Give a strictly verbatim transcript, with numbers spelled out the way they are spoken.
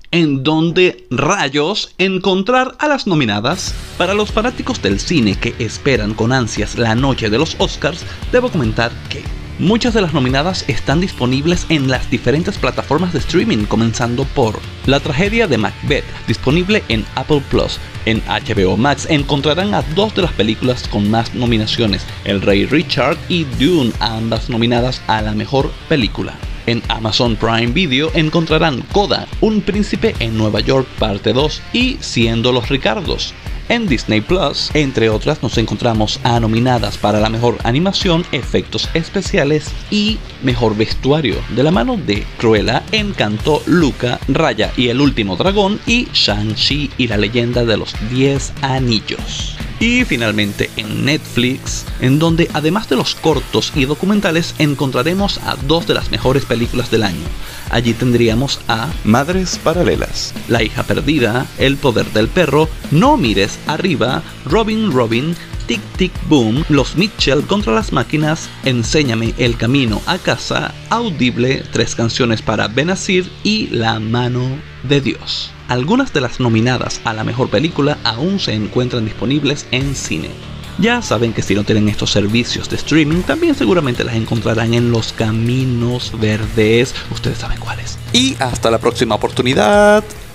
¿En dónde rayos encontrar a las nominadas? Para los fanáticos del cine que esperan con ansias la noche de los Oscars, debo comentar que muchas de las nominadas están disponibles en las diferentes plataformas de streaming, comenzando por La tragedia de Macbeth, disponible en Apple Plus. En H B O Max encontrarán a dos de las películas con más nominaciones, El Rey Richard y Dune, ambas nominadas a la mejor película. En Amazon Prime Video encontrarán Coda, Un príncipe en Nueva York parte dos y Siendo los Ricardos. En Disney Plus, entre otras, nos encontramos a nominadas para la mejor animación, efectos especiales y mejor vestuario, de la mano de Cruella, Encanto, Luca, Raya y el último dragón y Shang-Chi y la leyenda de los diez anillos. Y finalmente en Netflix, en donde además de los cortos y documentales encontraremos a dos de las mejores películas del año. Allí tendríamos a Madres Paralelas, La hija perdida, El poder del perro, No mires arriba, Robin Robin, Tic Tic Boom, Los Mitchell contra las máquinas, Enséñame el camino a casa, Audible, Tres canciones para Benazir y La mano de Dios. Algunas de las nominadas a la mejor película aún se encuentran disponibles en cine. Ya saben que si no tienen estos servicios de streaming, también seguramente las encontrarán en los caminos verdes. Ustedes saben cuáles. y hasta la próxima oportunidad.